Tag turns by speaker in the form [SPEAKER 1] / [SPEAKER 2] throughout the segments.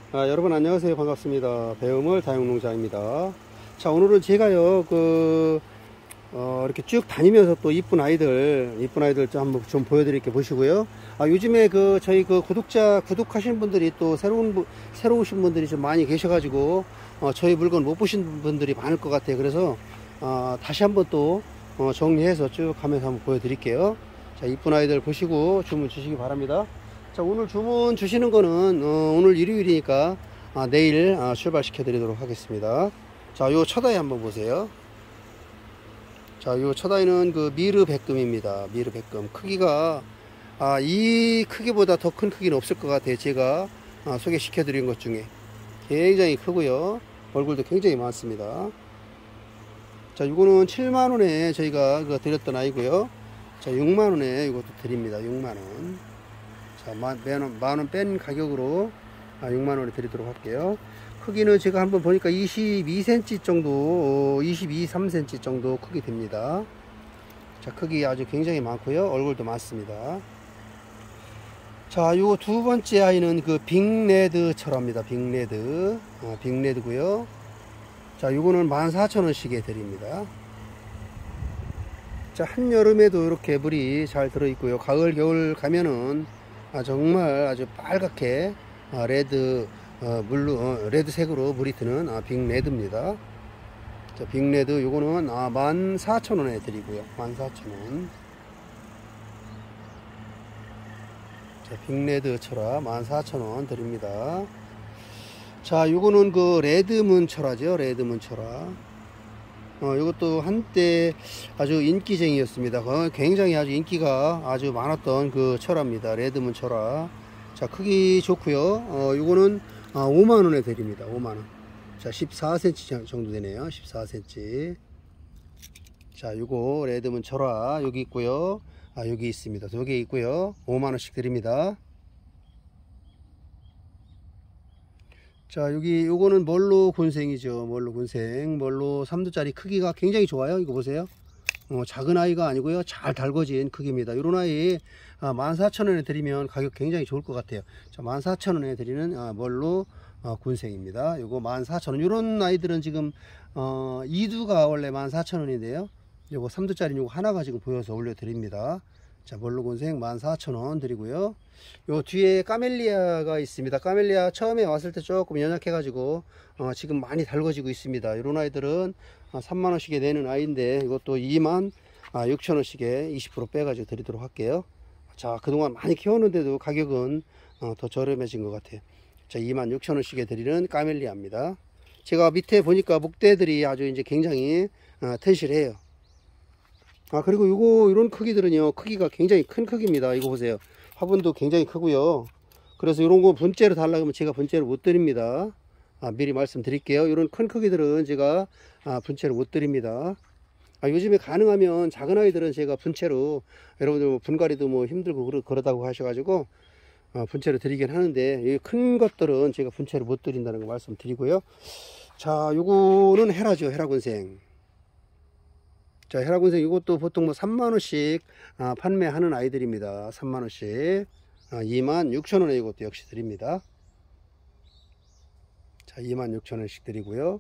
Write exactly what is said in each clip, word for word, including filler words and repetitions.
[SPEAKER 1] 아, 여러분 안녕하세요. 반갑습니다. 배우물 다육농장입니다. 자, 오늘은 제가요 그 어, 이렇게 쭉 다니면서 또 이쁜 아이들 이쁜 아이들 좀 한번 좀 보여드릴게 보시고요. 아, 요즘에 그 저희 그 구독자 구독하신 분들이 또 새로운 새로 오신 분들이 좀 많이 계셔가지고 어, 저희 물건 못 보신 분들이 많을 것 같아요. 그래서 어, 다시 한번 또 어, 정리해서 쭉 가면서 한번 보여드릴게요. 자, 이쁜 아이들 보시고 주문 주시기 바랍니다. 자, 오늘 주문 주시는 거는 어, 오늘 일요일이니까 아, 내일 아, 출발시켜 드리도록 하겠습니다. 자, 요 첫 아이 한번 보세요. 자, 요 첫 아이는 그 미르 백금입니다. 미르 백금 크기가 아, 이 크기보다 더 큰 크기는 없을 것 같아요. 제가 아, 소개시켜 드린 것 중에 굉장히 크고요, 얼굴도 굉장히 많습니다. 자, 이거는 칠만 원에 저희가 그 드렸던 아이고요. 자, 육만 원에 이것도 드립니다. 육만 원. 자, 만원, 만원 뺀 가격으로 아, 육만 원에 드리도록 할게요. 크기는 제가 한번 보니까 이십이 센티미터 정도, 어, 이십이, 삼 센티미터 정도 크기 됩니다. 자, 크기 아주 굉장히 많고요, 얼굴도 많습니다. 자, 요 두 번째 아이는 그 빅레드 철화입니다. 빅레드, 어, 빅레드고요. 자, 요거는 만 사천 원씩에 드립니다. 자, 한여름에도 이렇게 물이 잘 들어있고요. 가을, 겨울 가면은 아, 정말 아주 빨갛게 아, 레드 어, 물로 어, 레드색으로 물이 드는 아, 빅레드입니다. 자, 빅레드 요거는 아, 만 사천 원에 드리고요. 만 사천 원. 자, 빅레드 철화 만 사천 원 드립니다. 자, 요거는 그 레드문 철화죠. 레드문 철화. 어, 이것도 한때 아주 인기쟁이였습니다. 어, 굉장히 아주 인기가 아주 많았던 그 철화입니다. 레드문 철화. 자, 크기 좋고요. 어, 이거는 아, 오만 원에 드립니다. 오만 원. 자, 십사 센티미터 정도 되네요. 십사 센티미터. 자, 요거 레드문 철화 여기 있고요. 아, 여기 있습니다. 두 개 있고요. 오만 원씩 드립니다. 자, 여기 요거는 멀로 군생이죠. 멀로 군생. 멀로 삼 도짜리 크기가 굉장히 좋아요. 이거 보세요. 어, 작은 아이가 아니고요, 잘 달궈진 크기입니다. 이런 아이 아, 만 사천 원에 드리면 가격 굉장히 좋을 것 같아요. 자, 만 사천 원에 드리는 아, 멀로 어, 군생입니다. 요거 만 사천 원. 이런 아이들은 지금 어, 이 두가 원래 만 사천 원인데요, 요거 삼 도짜리 요거 하나가 지금 보여서 올려 드립니다. 자, 멀로 군생 만 사천 원 드리고요. 요 뒤에 까멜리아가 있습니다. 까멜리아 처음에 왔을 때 조금 연약해 가지고 어, 지금 많이 달궈지고 있습니다. 이런 아이들은 아, 삼만 원씩에 내는 아이인데 이것도 이만 육천 원씩에 이십 퍼센트 빼 가지고 드리도록 할게요. 자, 그동안 많이 키웠는데도 가격은 어, 더 저렴해진 것 같아요. 자, 이만 육천 원씩에 드리는 까멜리아입니다. 제가 밑에 보니까 목대들이 아주 이제 굉장히 어, 튼실해요. 아, 그리고 요거 이런 크기들은요, 크기가 굉장히 큰 크기입니다. 이거 보세요. 화분도 굉장히 크고요. 그래서 이런 거 분째로 달라고 하면 제가 분째로 못 드립니다. 아, 미리 말씀드릴게요. 이런 큰 크기들은 제가 아, 분체로 못 드립니다. 아, 요즘에 가능하면 작은 아이들은 제가 분체로, 여러분들 뭐 분갈이도 뭐 힘들고 그러, 그러다고 하셔가지고 아, 분체로 드리긴 하는데, 큰 것들은 제가 분체로 못 드린다는 거 말씀드리고요. 자, 요거는 헤라죠. 헤라군생. 자, 헤라군생 이것도 보통 뭐 삼만 원씩 아, 판매하는 아이들입니다. 삼만 원씩. 아, 이만 육천 원에 이것도 역시 드립니다. 자, 이만 육천 원씩 드리고요.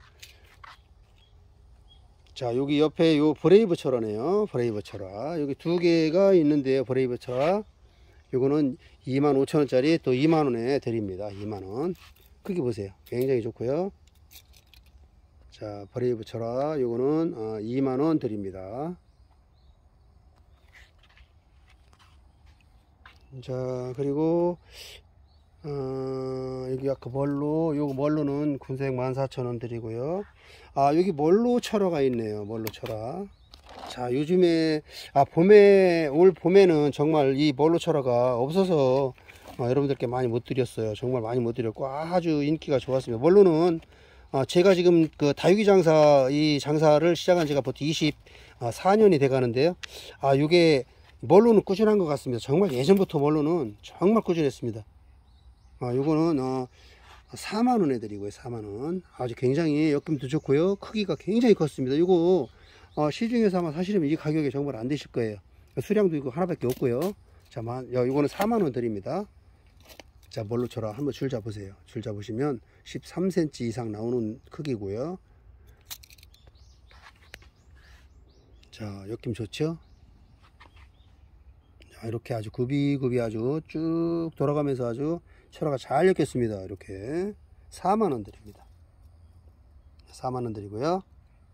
[SPEAKER 1] 자, 여기 옆에 요 브레이브 철화네요. 브레이브 철화. 여기 두 개가 있는데요. 브레이브 철화. 요거는 이만 오천 원짜리 또 이만 원에 드립니다. 이만 원. 크기 보세요. 굉장히 좋고요. 자, 브레이브 철화 요거는 어, 이만 원 드립니다. 자, 그리고 어, 여기 아까 멀로, 요거 멀로는 군생 만 사천 원 드리고요. 아, 여기 멀로 철화가 있네요. 멀로 철화. 자, 요즘에 아 봄에, 올 봄에는 정말 이 멀로 철화가 없어서 어, 여러분들께 많이 못 드렸어요. 정말 많이 못 드렸고 아주 인기가 좋았습니다. 멀로는 어, 제가 지금 그 다육이 장사, 이 장사를 시작한 지가 보통 이십사 년이 돼 가는데요. 아, 요게 멀로는 꾸준한 것 같습니다. 정말 예전부터 멀로는 정말 꾸준했습니다. 아, 요거는 어, 사만 원에 드리고요. 사만 원. 아주 굉장히 엮임도 좋고요. 크기가 굉장히 컸습니다. 이거 어, 시중에서 아마 사시려면 이 가격에 정말 안 되실 거예요. 수량도 이거 하나밖에 없고요. 자, 이거는 사만 원 드립니다. 자, 멀로처럼 한번 줄 잡으세요. 줄 잡으시면 십삼 센티미터 이상 나오는 크기고요. 자, 엮임 좋죠? 자, 이렇게 아주 굽이굽이 아주 쭉 돌아가면서 아주 철화가 잘 엮였습니다. 이렇게 사만 원 드립니다. 사만 원 드리고요.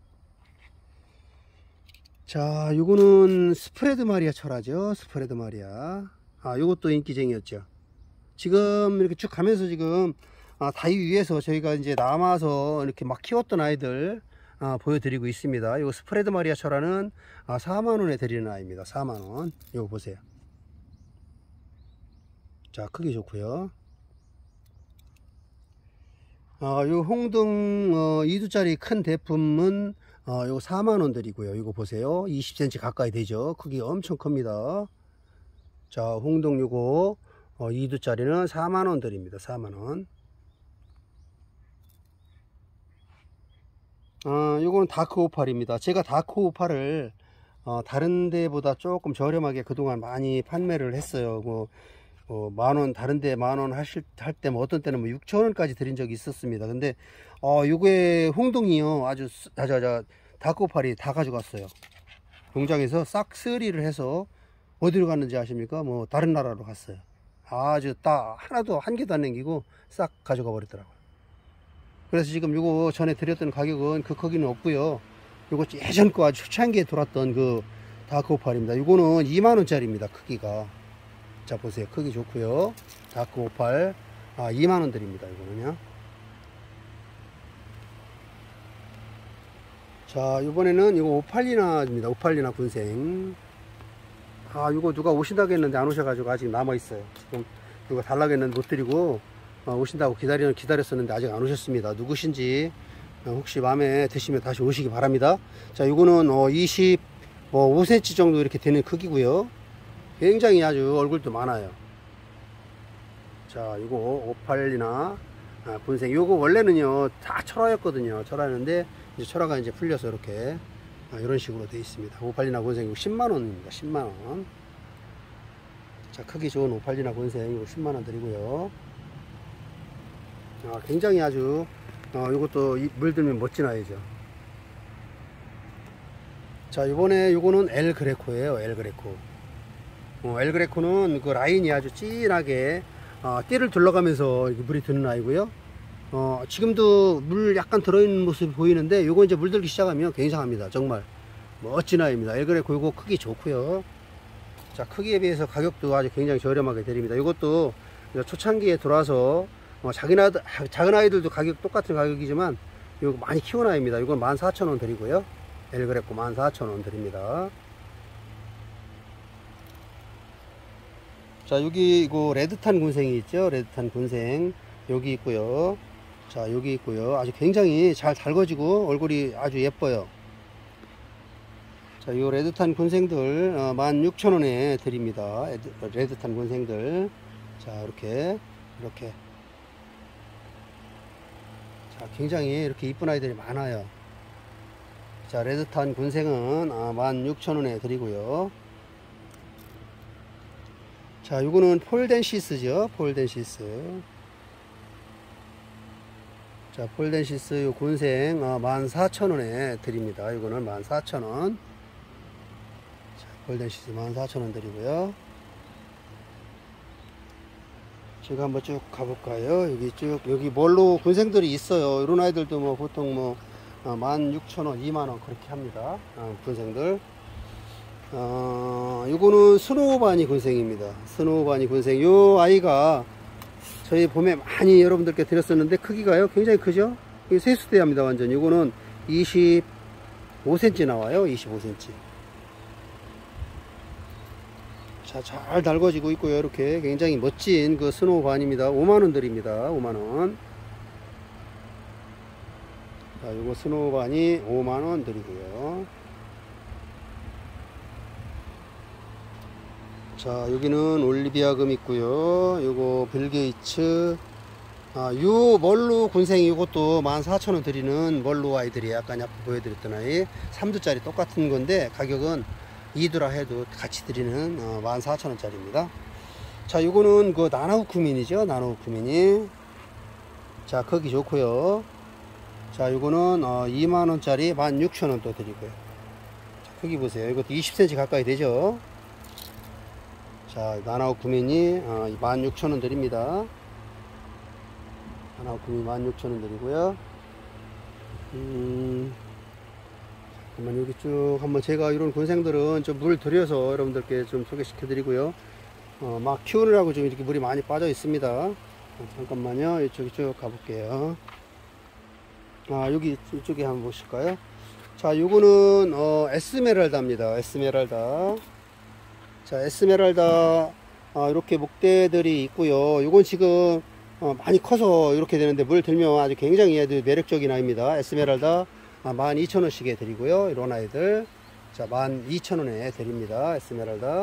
[SPEAKER 1] 자, 요거는 스프레드 마리아 철화죠. 스프레드 마리아. 아, 요것도 인기쟁이였죠. 지금 이렇게 쭉 가면서 지금 아, 다이 위에서 저희가 이제 남아서 이렇게 막 키웠던 아이들 아, 보여드리고 있습니다. 요 스프레드 마리아 철화는 아, 사만 원에 드리는 아이입니다. 사만 원. 요거 보세요. 자, 크기 좋고요. 아, 요 홍등 어, 이 두짜리 큰 대품은 어, 요 사만 원 드리고요. 이거 보세요. 이십 센티미터 가까이 되죠. 크기 엄청 큽니다. 자, 홍등 요거 어, 이 두짜리는 사만 원 드립니다. 사만 원. 아, 요거는 다크 오팔입니다. 제가 다크 오팔을 어, 다른 데보다 조금 저렴하게 그동안 많이 판매를 했어요. 뭐 어, 만원, 다른데 만원 하실, 할 때, 뭐, 어떤 때는 뭐, 육천 원까지 드린 적이 있었습니다. 근데, 어, 요게, 홍동이요. 아주, 자, 자, 자, 다크오팔이 다 가져갔어요. 농장에서 싹 쓰리를 해서, 어디로 갔는지 아십니까? 뭐, 다른 나라로 갔어요. 아주 딱, 하나도, 한 개도 안 남기고, 싹 가져가 버리더라고요. 그래서 지금 요거 전에 드렸던 가격은 그 크기는 없고요. 요거 예전 거 아주 초창기에 돌았던 그 다크오팔입니다. 요거는 이만 원짜리입니다. 크기가. 자, 보세요. 크기 좋고요. 다크 오팔 아, 이만 원 드립니다. 이거는요. 자, 이번에는 이거 오팔리나입니다. 오팔리나 군생. 아, 이거 누가 오신다고 했는데 안 오셔가지고 아직 남아있어요. 지금 이거 달라고 했는데 못 드리고 어, 오신다고 기다리, 기다렸었는데 아직 안 오셨습니다. 누구신지 어, 혹시 마음에 드시면 다시 오시기 바랍니다. 자, 이거는 어, 이십오 센티미터 정도 이렇게 되는 크기고요. 굉장히 아주 얼굴도 많아요. 자, 이거 오팔리나 아, 군생. 요거 원래는요 다 철화였거든요. 철화였는데 이제 철화가 이제 풀려서 이렇게 아, 이런 식으로 되어 있습니다. 오팔리나 군생 십만 원입니다. 십만 원. 자, 크기 좋은 오팔리나 군생 이거 십만 원 드리고요. 아, 굉장히 아주 어, 이것도 물들면 멋진 아이죠. 자, 이번에 요거는 엘 그레코예요. 엘 그레코. 어, 엘 그레코는 그 라인이 아주 진하게 어, 띠를 둘러가면서 물이 드는 아이고요. 어, 지금도 물 약간 들어있는 모습이 보이는데 요거 이제 물들기 시작하면 굉장합니다. 정말 멋진 아이입니다. 엘 그레코 요거 크기 좋고요. 자, 크기에 비해서 가격도 아주 굉장히 저렴하게 드립니다. 이것도 초창기에 들어와서 어, 작은, 아이들, 작은 아이들도 가격 똑같은 가격이지만 요거 많이 키운 아이입니다. 이건 만 사천 원 드리고요. 엘 그레코 만 사천 원 드립니다. 자, 여기 이거 레드탄 군생이 있죠. 레드탄 군생 여기 있고요. 자, 여기 있고요. 아주 굉장히 잘 달궈지고 얼굴이 아주 예뻐요. 자, 이 레드탄 군생들 어, 만 육천 원에 드립니다. 레드탄 군생들. 자, 이렇게 이렇게 자, 굉장히 이렇게 이쁜 아이들이 많아요. 자, 레드탄 군생은 아, 만 육천 원에 드리고요. 자, 요거는 폴덴시스죠. 폴덴시스. 자, 폴덴시스 요 군생 어, 만 사천 원에 드립니다. 이거는 만 사천 원. 자, 폴덴시스 만 사천 원 드리고요. 제가 한번 쭉 가볼까요? 여기 쭉 여기 멀로 군생들이 있어요. 이런 아이들도 뭐 보통 뭐 어, 만 육천 원, 이만 원 그렇게 합니다. 어, 군생들. 어, 요거는 스노우바니 군생입니다. 스노우바니 군생. 요 아이가 저희 봄에 많이 여러분들께 드렸었는데 크기가요 굉장히 크죠. 이게 세수대합니다. 완전. 요거는 이십오 센티미터 나와요. 이십오 센티미터. 자, 잘 달궈지고 있고요. 이렇게 굉장히 멋진 그 스노우바니입니다. 오만 원 드립니다. 오만 원. 자, 요거 스노우바니 오만 원 드리고요. 자, 여기는 올리비아금 있고요. 요거 빌게이츠. 아, 요 멀로 군생이 요것도 만 사천 원 드리는 멀로 아이들이 약간 아까 보여드렸던 아이 삼 두짜리 똑같은 건데 가격은 이 두라 해도 같이 드리는 어, 만 사천 원짜리입니다. 자, 요거는 그 나나우크민이죠. 나나우크민이. 자, 크기 좋고요. 자, 요거는 어, 이만 원짜리 만 육천 원 또 드리고요. 자, 크기 보세요. 이것도 이십 센티미터 가까이 되죠. 자, 나나우크민이 어, 만 육천 원 드립니다. 나나우크민 만 육천 원 드리고요. 음, 잠깐만 여기 쭉 한번 제가 이런 군생들은 좀 물 들여서 여러분들께 좀 소개시켜 드리고요. 어, 막 키우느라고 좀 이렇게 물이 많이 빠져 있습니다. 어, 잠깐만요. 이쪽 쭉 가볼게요. 아, 여기 이쪽에 한번 보실까요? 자, 요거는 어, 에스메랄다입니다. 에스메랄다. 자, 에스메랄다 아, 이렇게 목대들이 있고요. 요건 지금 어, 많이 커서 이렇게 되는데 물 들면 아주 굉장히 아주 매력적인 아이입니다. 에스메랄다 아, 만 이천 원씩에 드리고요. 이런 아이들 자, 만 이천 원에 드립니다. 에스메랄다.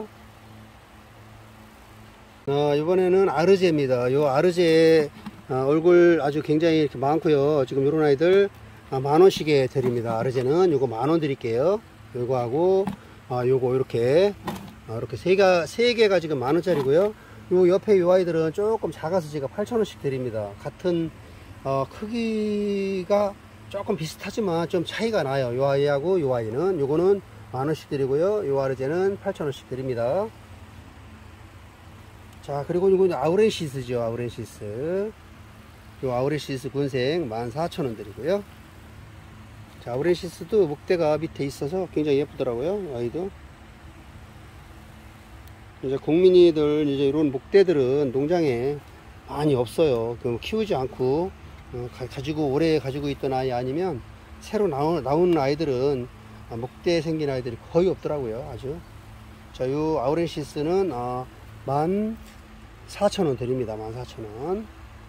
[SPEAKER 1] 어, 이번에는 아르제입니다. 요 아르제 어, 얼굴 아주 굉장히 이렇게 많고요. 지금 이런 아이들 아, 만 원씩에 드립니다. 아르제는 요거 만 원 드릴게요. 요거 하고 아, 요거 이렇게 아, 이렇게 세 개, 세 개가 지금 만 원짜리고요. 요 옆에 요 아이들은 조금 작아서 제가 팔천 원씩 드립니다. 같은 어, 크기가 조금 비슷하지만 좀 차이가 나요. 요 아이하고 요 아이는 요거는 만 원씩 드리고요. 요 아르제는 팔천 원씩 드립니다. 자, 그리고 이건 아우렌시스죠. 아우렌시스. 요 아우렌시스 군생 만 사천 원 드리고요. 자, 아우렌시스도 목대가 밑에 있어서 굉장히 예쁘더라고요. 아이도. 이제 국민이들 이제 이런 목대들은 농장에 많이 없어요. 그 키우지 않고 어, 가지고 오래 가지고 있던 아이 아니면 새로 나오, 나오는 아이들은 아, 목대 생긴 아이들이 거의 없더라고요. 아주. 자, 요 아우렌시스는 어, 만 사천 원 드립니다. 만 사천 원.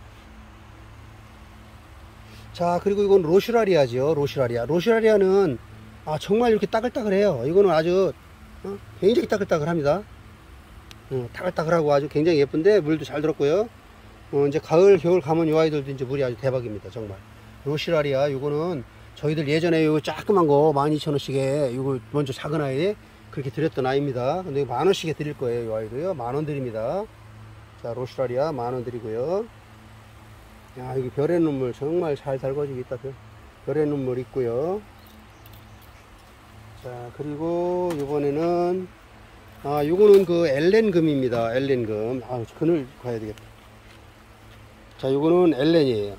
[SPEAKER 1] 자, 그리고 이건 로슈라리아죠. 로슈라리아. 로슈라리아는 아, 정말 이렇게 따글따글해요. 이거는 아주 어, 굉장히 따글따글합니다. 어, 따글따글하고 아주 굉장히 예쁜데 물도 잘 들었고요. 어, 이제 가을 겨울 가면 이 아이들도 이제 물이 아주 대박입니다. 정말. 로슈라리아 요거는 저희들 예전에 요 조그만 거 만 이천 원씩에 요거 먼저 작은 아이 그렇게 드렸던 아이입니다. 근데 만 원씩에 드릴 거예요. 이 아이도요. 만 원 드립니다. 자, 로슈라리아 만 원 드리고요. 야, 여기 별의 눈물 정말 잘 달궈지고 있다. 별의 눈물 있고요. 자, 그리고 이번에는 아, 요거는 그 엘렌금입니다. 엘렌금. 아, 그늘 가야 되겠다. 자, 요거는 엘렌이에요.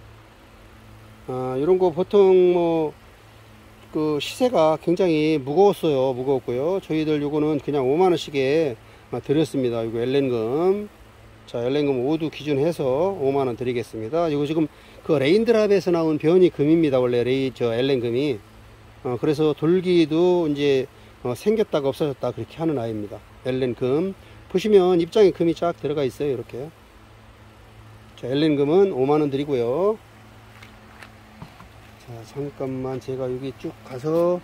[SPEAKER 1] 아, 요런 거 보통 뭐 그 시세가 굉장히 무거웠어요. 무거웠고요. 저희들 요거는 그냥 오만 원씩에 드렸습니다. 이거 엘렌금. 자, 엘렌금 오 두 기준해서 오만 원 드리겠습니다. 이거 지금 그 레인드랍에서 나온 변이 금입니다. 원래 레이 저 엘렌금이. 어, 그래서 돌기도 이제 어, 생겼다가 없어졌다 그렇게 하는 아이입니다. 엘렌금. 보시면 입장에 금이 쫙 들어가 있어요. 이렇게. 자, 엘렌금은 오만 원 드리고요. 자, 잠깐만 제가 여기 쭉 가서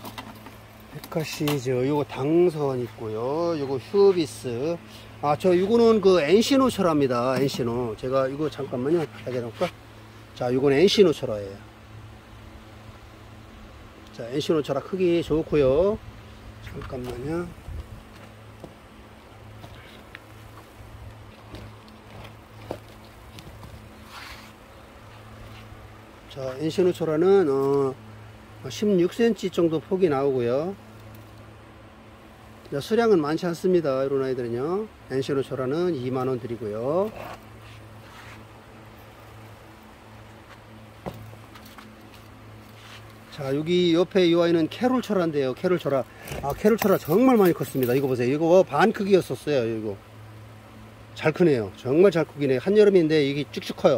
[SPEAKER 1] 백화시즈 요거 당선 있고요. 요거 휴비스. 아, 저 요거는 그 엔시노 철화입니다. 엔시노. 제가 이거 잠깐만요. 가게 놓을까? 자, 요건 엔시노 철화예요. 자, 엔시노 철화 크기 좋고요. 잠깐만요. 자, 엔시노 철화는 어, 십육 센티미터 정도 폭이 나오고요. 자, 수량은 많지 않습니다. 이런 아이들은요. 엔시노 철화는 이만 원 드리고요. 자, 여기 옆에 이 아이는 캐롤 철화인데요. 캐롤 철화. 아, 캐롤 철화 정말 많이 컸습니다. 이거 보세요. 이거 반 크기였었어요. 이거. 잘 크네요. 정말 잘 크기네. 한여름인데 이게 쭉쭉 커요.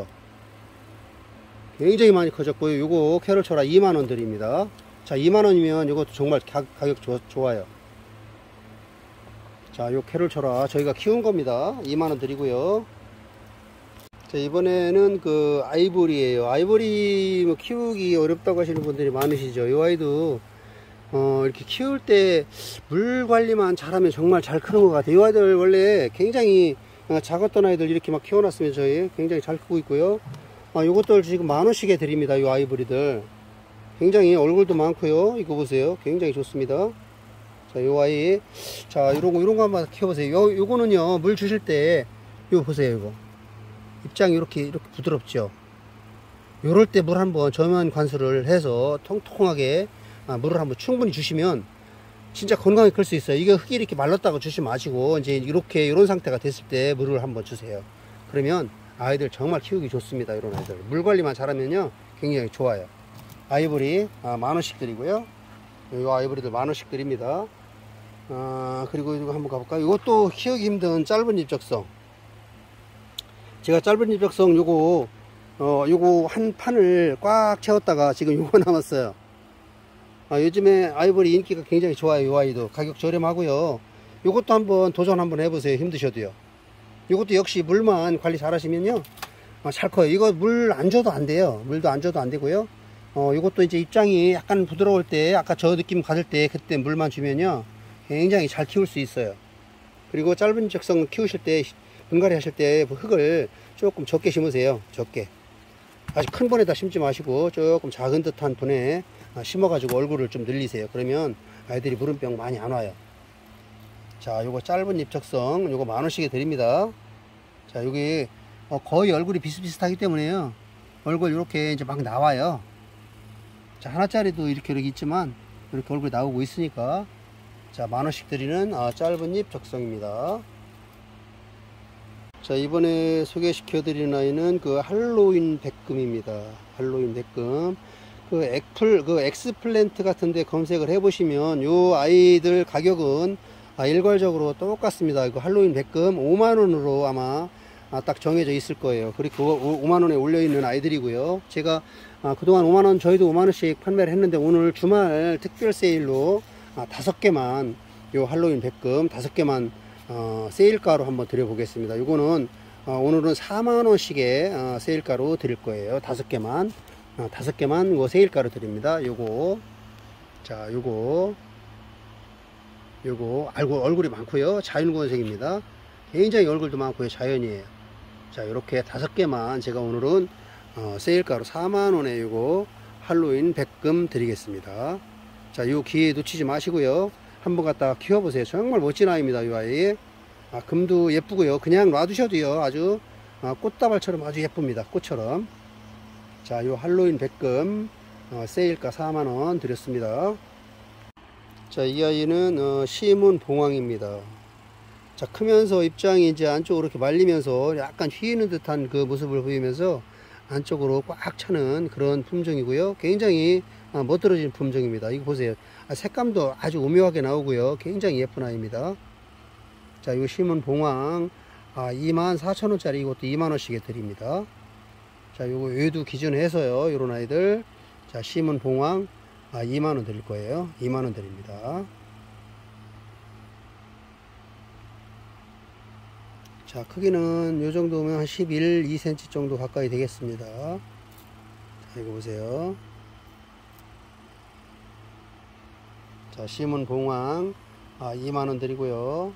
[SPEAKER 1] 굉장히 많이 커졌고요. 요거 캐롤 철화 이만 원 드립니다. 자, 이만 원이면 이것도 정말 가, 가격 조, 좋아요. 자, 요 캐롤 철화 저희가 키운 겁니다. 이만 원 드리고요. 자, 이번에는 그 아이보리예요. 아이보리 뭐 키우기 어렵다고 하시는 분들이 많으시죠. 이 아이도 어, 이렇게 키울 때 물 관리만 잘하면 정말 잘 크는 것 같아요. 이 아이들 원래 굉장히 어, 작았던 아이들 이렇게 막 키워놨으면 저희 굉장히 잘 크고 있고요. 아, 요것들 지금 만 원씩에 드립니다. 이 아이보리들 굉장히 얼굴도 많고요. 이거 보세요. 굉장히 좋습니다. 자, 요 아이. 자, 요런 거, 요런 거 한번 키워보세요. 요, 요거는요, 물 주실 때, 요 보세요, 이거. 입장이 이렇게, 이렇게 부드럽죠. 요럴 때 물 한번 저면 관수를 해서 통통하게 아, 물을 한번 충분히 주시면 진짜 건강하게 클 수 있어요. 이게 흙이 이렇게 말랐다고 주지 마시고, 이제 이렇게, 이런 상태가 됐을 때 물을 한번 주세요. 그러면 아이들 정말 키우기 좋습니다. 이런 아이들. 물 관리만 잘하면요, 굉장히 좋아요. 아이보리, 아, 만 원씩 드리고요. 이 아이보리들 만 원씩 드립니다. 아, 그리고 이거 한번 가볼까요? 이것도 키우기 힘든 짧은 잎적성. 제가 짧은 잎적성 요거, 어, 요거 한 판을 꽉 채웠다가 지금 요거 남았어요. 아, 요즘에 아이보리 인기가 굉장히 좋아요. 요 아이도 가격 저렴하고요. 요것도 한번 도전 한번 해보세요. 힘드셔도요. 요것도 역시 물만 관리 잘 하시면요, 어, 잘 커요. 이거 물 안 줘도 안 돼요. 물도 안 줘도 안 되고요. 어, 요것도 이제 입장이 약간 부드러울 때, 아까 저 느낌 받을 때 그때 물만 주면요, 굉장히 잘 키울 수 있어요. 그리고 짧은 적성 키우실 때, 분갈이 하실 때 흙을 조금 적게 심으세요. 적게. 아주 큰 분에다 심지 마시고 조금 작은 듯한 분에 심어 가지고 얼굴을 좀 늘리세요. 그러면 아이들이 물음병 많이 안 와요. 자, 요거 짧은 잎적성 요거 만 원씩에 드립니다. 자, 여기 거의 얼굴이 비슷비슷하기 때문에요, 얼굴 이렇게 이제 막 나와요. 자, 하나짜리도 이렇게 이렇게 있지만 이렇게 얼굴이 나오고 있으니까, 자, 만 원씩 드리는 아, 짧은 잎 적성입니다. 자, 이번에 소개시켜 드리는 아이는 그 할로윈 백금입니다. 할로윈 백금. 그 엑플, 그 엑스플랜트 같은데 검색을 해 보시면 요 아이들 가격은 아, 일괄적으로 똑같습니다. 그 할로윈 백금 오만 원으로 아마 아, 딱 정해져 있을 거예요. 그리고 오만 원에 올려 있는 아이들이고요. 제가 아, 그동안 오만 원, 저희도 오만 원씩 판매를 했는데, 오늘 주말 특별 세일로 아, 다섯 개만, 요 할로윈 백금 다섯 개만 어, 세일가로 한번 드려 보겠습니다. 요거는 어, 오늘은 사만 원씩의 어, 세일가로 드릴 거예요. 다섯 개만, 어, 다섯 개만 요 세일가로 드립니다. 요거, 자, 요거, 요거, 알고 얼굴이 많고요. 자연권색입니다. 굉장히 얼굴도 많고요. 자연이에요. 자, 요렇게 다섯 개만 제가 오늘은 어, 세일가로 사만 원에 요거 할로윈 백금 드리겠습니다. 자, 요 기회 놓치지 마시고요, 한번 갖다 키워보세요. 정말 멋진 아이입니다. 이 아이. 아, 금도 예쁘고요. 그냥 놔두셔도요, 아주 아, 꽃다발처럼 아주 예쁩니다. 꽃처럼. 자, 요 할로윈 백금 어, 세일가 사만 원 드렸습니다. 자, 이 아이는 어, 시문 봉황입니다. 자, 크면서 입장이 이제 안쪽으로 이렇게 말리면서 약간 휘는 듯한 그 모습을 보이면서 안쪽으로 꽉 차는 그런 품종이고요. 굉장히 아, 멋들어진 품종입니다. 이거 보세요. 아, 색감도 아주 오묘하게 나오고요. 굉장히 예쁜 아이입니다. 자, 이 심은 봉황 아, 이만 사천 원짜리 이것도 이만 원씩에 드립니다. 자, 요거 외두 기준해서요, 요런 아이들. 자, 심은 봉황 아, 이만 원 드릴 거예요. 이만 원 드립니다. 자, 크기는 요 정도면 한 십일, 이 센티미터 정도 가까이 되겠습니다. 자, 이거 보세요. 자, 심은 봉황 아, 이만 원 드리고요.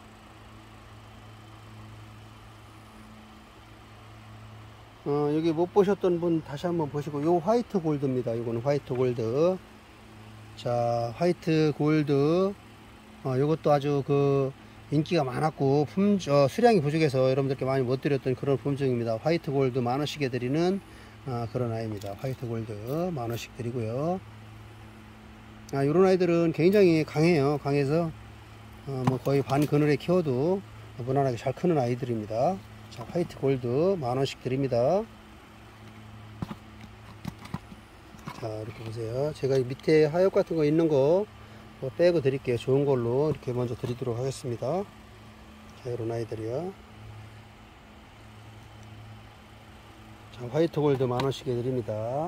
[SPEAKER 1] 어, 여기 못 보셨던 분 다시 한번 보시고, 요 화이트 골드입니다. 이거는 화이트 골드. 자, 화이트 골드 어, 요것도 아주 그 인기가 많았고 품, 어, 수량이 부족해서 여러분들께 많이 못 드렸던 그런 품종입니다. 화이트 골드 만 원씩에 드리는 어, 그런 아이입니다. 화이트 골드 만 원씩 드리고요. 아, 요런 아이들은 굉장히 강해요. 강해서 어, 뭐 거의 반 그늘에 키워도 무난하게 잘 크는 아이들입니다. 자, 화이트 골드 만 원씩 드립니다. 자, 이렇게 보세요. 제가 밑에 하엽 같은 거 있는 거 뭐 빼고 드릴게요. 좋은 걸로 이렇게 먼저 드리도록 하겠습니다. 자, 이런 아이들이요. 자, 화이트 골드 만 원씩에 드립니다.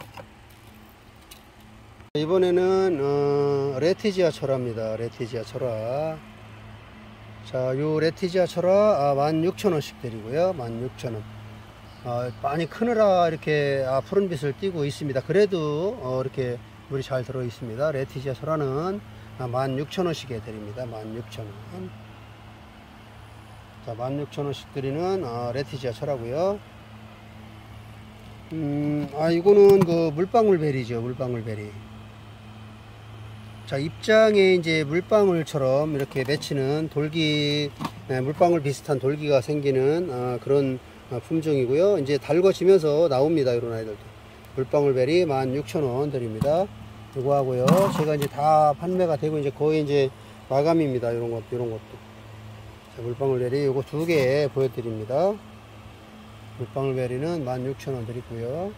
[SPEAKER 1] 이번에는 어, 레티지아 철화입니다. 레티지아 철화. 자, 요 레티지아 철화 아, 만 육천 원씩 드리고요. 만 육천 원. 아, 많이 크느라 이렇게 아, 푸른빛을 띠고 있습니다. 그래도 어, 이렇게 물이 잘 들어 있습니다. 레티지아 철화는 아, 만 육천 원씩에 드립니다. 만 육천 원. 자, 만 육천 원씩 드리는 아, 레티지아 철화고요. 음, 아, 이거는 그 물방울 베리죠. 물방울 베리. 자, 입장에 이제 물방울처럼 이렇게 맺히는 돌기, 네, 물방울 비슷한 돌기가 생기는 어, 그런 어, 품종이고요. 이제 달궈지면서 나옵니다. 이런 아이들도. 물방울베리 만 육천 원 드립니다. 이거 하고요. 제가 이제 다 판매가 되고 이제 거의 이제 마감입니다. 이런 것도, 이런 것도. 자, 물방울베리 요거 두 개 보여드립니다. 물방울베리는 만 육천 원 드리고요.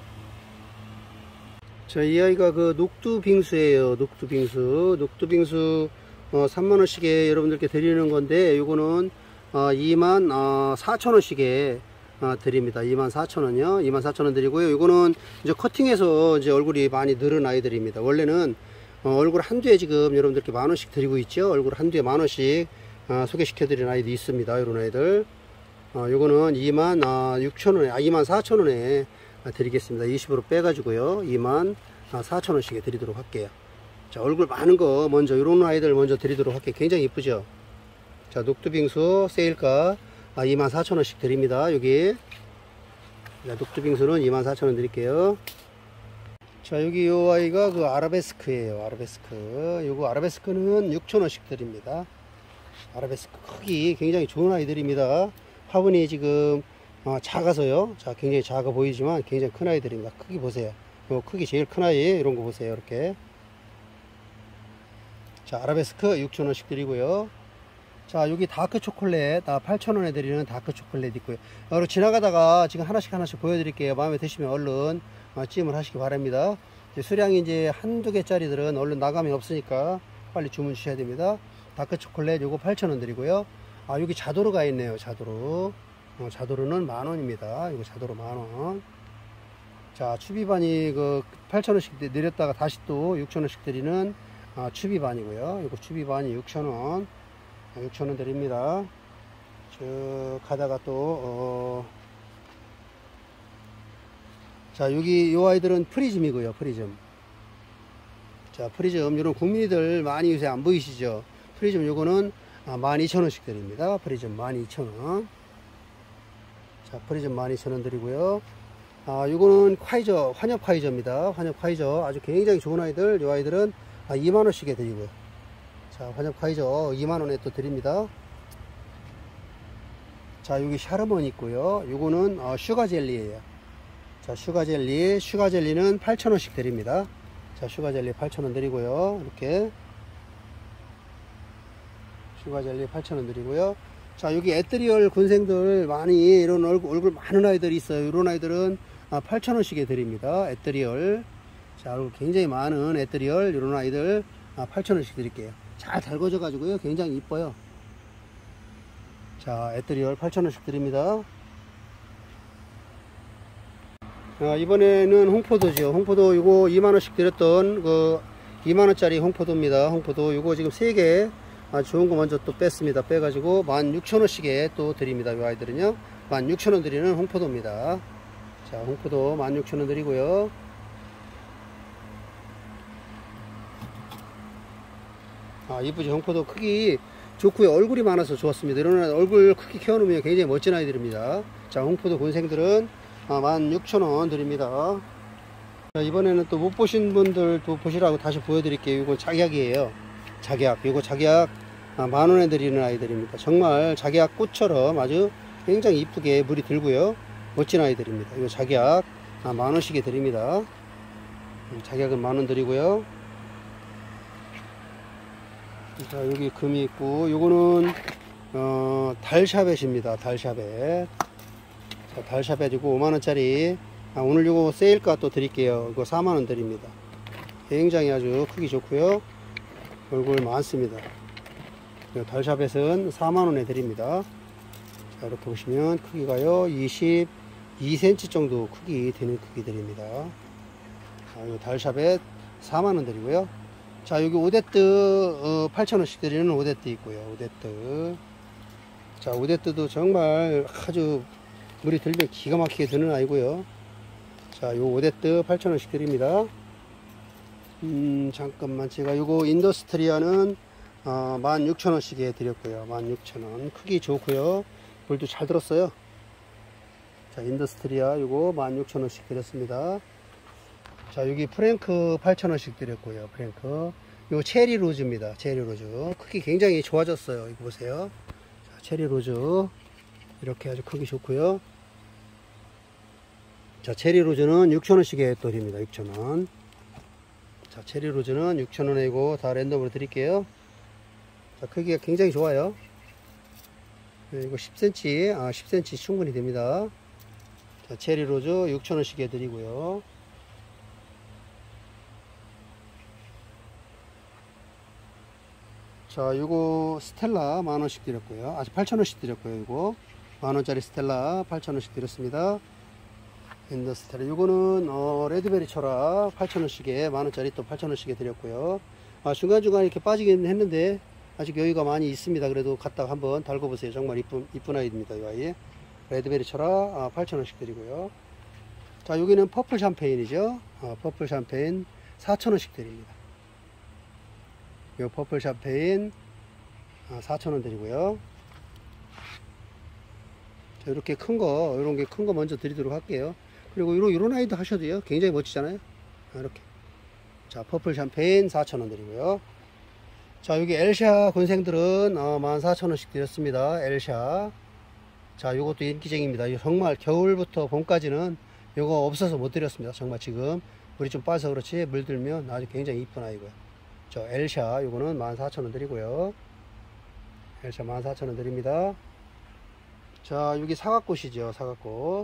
[SPEAKER 1] 자, 이 아이가 그 녹두빙수예요. 녹두빙수. 녹두빙수 어, 삼만 원씩에 여러분들께 드리는 건데, 요거는 어, 이만 사천 원씩에 어, 드립니다. 이만 사천 원이요. 이만 사천 원 드리고요. 이거는 이제 커팅해서 이제 얼굴이 많이 늘은 아이들입니다. 원래는 어, 얼굴 한두에 지금 여러분들께 만 원씩 드리고 있죠. 얼굴 한두에 만 원씩 어, 소개시켜 드리는 아이도 있습니다. 이런 아이들. 어, 요거는 이만 육천 원에, 아, 이만 사천 원에 드리겠습니다. 이십으로 빼가지고요. 이만 사천 원씩에 드리도록 할게요. 자, 얼굴 많은 거 먼저, 이런 아이들 먼저 드리도록 할게요. 굉장히 이쁘죠? 자, 녹두빙수 세일가 아, 이만 사천 원씩 드립니다. 여기. 자, 녹두빙수는 이만 사천 원 드릴게요. 자, 여기 요 아이가 그 아라베스크예요. 아라베스크. 요거 아라베스크는 육천 원씩 드립니다. 아라베스크 크기 굉장히 좋은 아이들입니다. 화분이 지금 어, 작아서요. 자, 굉장히 작아 보이지만 굉장히 큰 아이들입니다. 크기 보세요. 요 크기 제일 큰 아이 이런 거 보세요. 이렇게. 자, 아라베스크 육천 원씩 드리고요. 자, 여기 다크 초콜릿 아, 팔천 원에 드리는 다크 초콜릿 있고요. 여러 지나가다가 지금 하나씩 하나씩 보여드릴게요. 마음에 드시면 얼른 어, 찜을 하시기 바랍니다. 이제 수량이 이제 한두 개짜리들은 얼른 나가면 없으니까 빨리 주문 주셔야 됩니다. 다크 초콜릿 요거 팔천 원 드리고요. 아, 여기 자도르가 있네요. 자도르. 어, 자도르는 만 원입니다. 이거 자도르 만 원. 자, 추비반이 그 팔천 원씩 내렸다가 다시 또 육천 원씩 드리는 아, 추비반이고요. 이거 추비반이 육천 원. 육천 원 드립니다. 저 가다가 또 어... 자, 여기 요 아이들은 프리즘이고요. 프리즘. 자, 프리즘 이런 국민이들 많이 요새 안 보이시죠? 프리즘 요거는 아, 만 이천 원씩 드립니다. 프리즘 만 이천 원. 자, 프리즘 만 이천 원 드리고요. 아, 요거는 콰이저, 환엽 콰이저입니다. 환엽 콰이저 아주 굉장히 좋은 아이들. 요 아이들은 아, 이만 원씩에 드리고요. 자, 환엽 콰이저 이만 원에 또 드립니다. 자, 여기 샤르먼 있고요. 요거는 어, 슈가 젤리예요. 자, 슈가 젤리, 슈가 젤리는 팔천 원씩 드립니다. 자, 슈가 젤리 팔천 원 드리고요. 이렇게 슈가 젤리 팔천 원 드리고요. 자, 여기 에뜨리얼 군생들 많이 이런 얼굴, 얼굴 많은 아이들이 있어요. 이런 아이들은 아, 팔천 원씩에 드립니다. 에뜨리얼. 자, 얼굴 굉장히 많은 에뜨리얼 이런 아이들 아, 팔천 원씩 드릴게요. 잘 달궈져 가지고요. 굉장히 이뻐요. 자, 에뜨리얼 팔천 원씩 드립니다. 아, 이번에는 홍포도죠. 홍포도 이거 이만 원씩 드렸던 그 이만 원짜리 홍포도입니다. 홍포도 이거 지금 세 개 아, 좋은 거 먼저 또 뺐습니다. 빼가지고 만 육천 원씩에 또 드립니다. 이 아이들은요. 만 육천 원 드리는 홍포도입니다. 자, 홍포도 만 육천 원 드리고요. 아, 이쁘지? 홍포도 크기 좋고요. 얼굴이 많아서 좋았습니다. 이런 얼굴 크기 키워놓으면 굉장히 멋진 아이들입니다. 자, 홍포도 군생들은 아, 만 육천 원 드립니다. 자, 이번에는 또 못 보신 분들도 보시라고 다시 보여드릴게요. 이거 작약이에요. 작약. 이거 작약 아, 만 원에 드리는 아이들입니다. 정말 작약 꽃처럼 아주 굉장히 이쁘게 물이 들고요. 멋진 아이들입니다. 이거 작약 아, 만 원씩에 드립니다. 작약은 만 원 드리고요. 자, 여기 금이 있고, 요거는 어, 달샤벳입니다. 달샤벳. 자, 달샤벳이고 오만 원짜리. 아, 오늘 요거 세일가 또 드릴게요. 이거 사만 원 드립니다. 굉장히 아주 크기 좋고요. 얼굴 많습니다. 달샤벳은 사만 원에 드립니다. 자, 이렇게 보시면 크기가요 이십이 센티미터 정도 크기 되는 크기 드립니다. 자, 요 달샤벳 사만 원 드리고요. 자, 여기 오데뜨 어, 팔천 원씩 드리는 오데뜨 있고요. 오데뜨. 자, 오데뜨도 정말 아주 물이 들면 기가 막히게 드는 아이고요. 자, 요 오데뜨 팔천 원씩 드립니다. 음, 잠깐만, 제가 요거 인더스트리아는 어, 만 육천 원씩에 드렸고요. 만 육천 원. 크기 좋고요. 물도 잘 들었어요. 자, 인더스트리아 요거 만 육천 원씩 드렸습니다. 자, 여기 프랭크 팔천 원씩 드렸고요. 프랭크 요 체리 로즈입니다. 체리 로즈. 크기 굉장히 좋아졌어요. 이거 보세요. 자, 체리 로즈. 이렇게 아주 크기 좋고요. 자, 체리 로즈는 육천 원씩에 또 드립니다. 육천 원. 자, 체리 로즈는 육천 원이고 다 랜덤으로 드릴게요. 자, 크기가 굉장히 좋아요. 네, 이거 십 센티미터, 아, 십 센티미터 충분히 됩니다. 자, 체리 로즈 육천 원씩에 드리고요. 자, 요거 스텔라 만 원씩 드렸고요. 아직 팔천 원씩 드렸고요. 이거 만 원짜리 스텔라 팔천 원씩 드렸습니다. 엔더 스텔라. 요거는 어, 레드베리 철학 팔천 원씩에 만 원짜리 또 팔천 원씩에 드렸고요. 아, 중간중간 이렇게 빠지긴 했는데 아직 여유가 많이 있습니다. 그래도 갖다가 한번 달고 보세요. 정말 이쁜 이쁜 아이입니다. 이 아이. 레드베리 철학 아, 팔천 원씩 드리고요. 자, 여기는 퍼플 샴페인이죠. 아, 퍼플 샴페인 사천 원씩 드립니다. 요 퍼플 샴페인 아, 사천 원 드리고요. 자, 이렇게 큰 거, 이런 게 큰 거 먼저 드리도록 할게요. 그리고 이런, 이런 아이도 하셔도요. 굉장히 멋지잖아요. 아, 이렇게. 자, 퍼플 샴페인 사천 원 드리고요. 자, 여기 엘샤 곤생들은 어, 만 사천 원씩 드렸습니다. 엘샤. 자, 요것도 인기쟁입니다. 정말 겨울부터 봄까지는 요거 없어서 못 드렸습니다. 정말 지금 물이 좀 빠져서 그렇지 물들면 아주 굉장히 이쁜 아이고요. 저 엘샤 요거는 만 사천 원 드리고요. 엘샤 만 사천 원 드립니다. 자, 여기 사과꽃이죠. 사과꽃.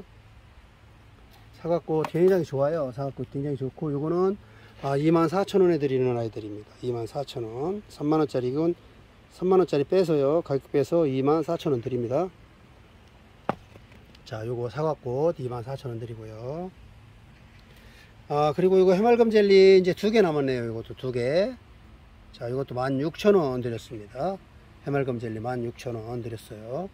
[SPEAKER 1] 사과꽃 굉장히 좋아요. 사과꽃 굉장히 좋고 요거는 아, 이만 사천 원에 드리는 아이들입니다. 이만 사천 원. 삼만 원짜리 이건 삼만 원짜리 빼서요. 가격 빼서 이만 사천 원 드립니다. 자, 요거 사과꽃 이만 사천 원 드리고요. 아, 그리고 이거 해맑음 젤리 이제 두 개 남았네요. 이것도 두 개. 자, 이것도 만 육천 원 드렸습니다. 해맑음 젤리 만 육천 원 드렸어요.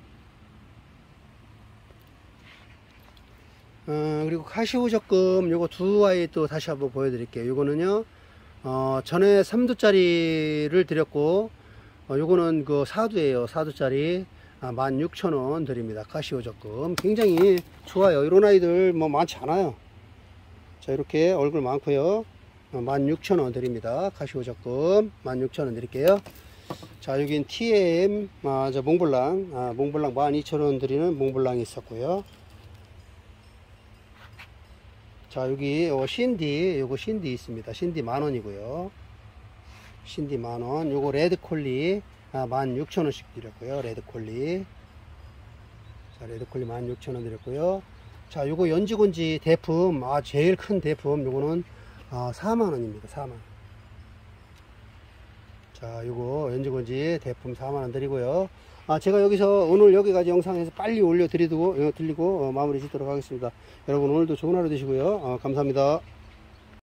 [SPEAKER 1] 어, 그리고 카시오 적금 요거 두 아이 또 다시 한번 보여드릴게요. 요거는요, 어, 전에 삼 두짜리를 드렸고, 어, 요거는 그 사 두예요. 사 두짜리 아, 만 육천 원 드립니다. 카시오 적금 굉장히 좋아요. 이런 아이들 뭐 많지 않아요. 자, 이렇게 얼굴 많고요. 어, 만 육천 원 드립니다. 카시오 적금 만 육천 원 드릴게요. 자, 여긴 티엠 아, 저 몽블랑 아, 몽블랑 만 이천 원 드리는 몽블랑이 있었고요. 자, 여기 요 신디 요거 신디 있습니다. 신디 만 원이고요. 신디 만 원. 요거 레드콜리 아, 만 육천 원씩 드렸고요. 레드콜리. 자, 레드콜리 만 육천 원 드렸고요. 자, 요거 연지곤지 대품 아, 제일 큰 대품 요거는 아, 사만 원입니다. 사만 원. 자, 요거 연지곤지 대품 사만 원 드리고요. 아, 제가 여기서 오늘 여기까지 영상에서 빨리 올려 드리고, 드리고 어, 마무리 짓도록 하겠습니다. 여러분 오늘도 좋은 하루 되시고요. 어, 감사합니다.